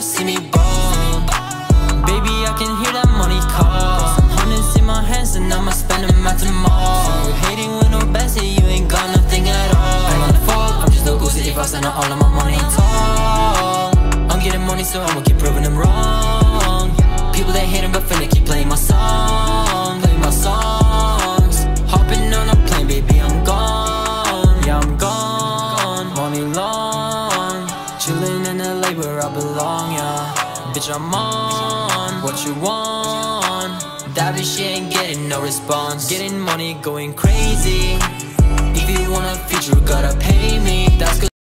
see me ball. Baby, I can hear that money call. Some hundreds in my hands and I'ma spend them at tomorrow. You hating with no best, yeah, you ain't got nothing at all. I'm on the fall, I'm just a goosey if I spend all of my money tall. I'm getting money, so I'ma keep proving them wrong. People they hating but finna keep playing my song, playing my songs. Hopping on a plane, baby, I'm gone. Yeah, I'm gone, money long. Chillin' in LA where I belong, yeah. Bitch, I'm on what you want. That bitch, she ain't getting no response. Getting money, going crazy. If you want a feature, gotta pay me. That's good.